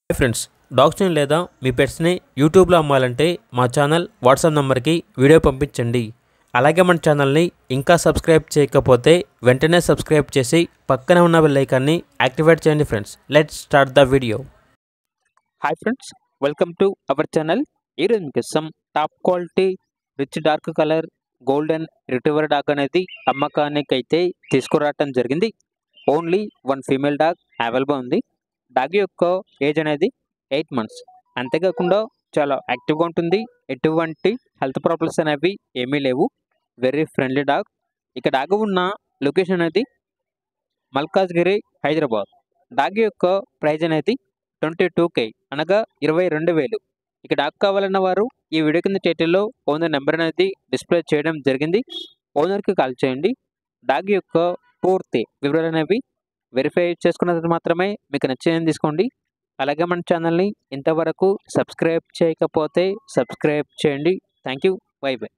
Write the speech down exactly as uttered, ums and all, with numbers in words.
Hi friends, డాగ్స్ని లేదా మీ పెట్స్ని యూట్యూబ్లో అమ్మాలంటే మా ఛానల్ వాట్సాప్ నెంబర్కి వీడియో పంపించండి. అలాగే మన ఛానల్ని ఇంకా సబ్స్క్రైబ్ చేయకపోతే వెంటనే సబ్స్క్రైబ్ చేసి పక్కనే ఉన్న బెల్ ఐకాన్ని యాక్టివేట్ చేయండి. Friends, let's start the video. Hi friends, welcome to our channel. ఈరోజు మీకు some top quality rich dark colour golden retriever dog అనేది అమ్మకానికి అయితే తీసుకురావటం జరిగింది. Only one female dog available ఉంది. డాగ్ యొక్క ఏజ్ అనేది ఎయిట్ మంత్స్. అంతేకాకుండా చాలా యాక్టివ్గా ఉంటుంది. ఎటువంటి హెల్త్ ప్రాబ్లమ్స్ అనేవి ఏమీ లేవు. Very friendly dog. ఇక డాగ్ ఉన్న లొకేషన్ అనేది మల్కాజ్గిరి, హైదరాబాద్. డాగ్ యొక్క ప్రైజ్ అనేది ట్వంటీ టూ కే అనగా ఇరవై రెండు వేలు. ఇక డాగ్ కావాలన్న వారు ఈ వీడియో కింద టైటిల్లో ఓనర్ నెంబర్ అనేది డిస్ప్లే చేయడం జరిగింది. ఓనర్కి కాల్ చేయండి. డాగ్ యొక్క పూర్తి వివరాలు అనేవి వెరిఫై చేసుకున్న తర్వాత మాత్రమే మీకు నచ్చిందని తీసుకోండి. అలాగే మన ఛానల్ని ఇంతవరకు సబ్స్క్రైబ్ చేయకపోతే సబ్స్క్రైబ్ చేయండి. Thank you. Bye by.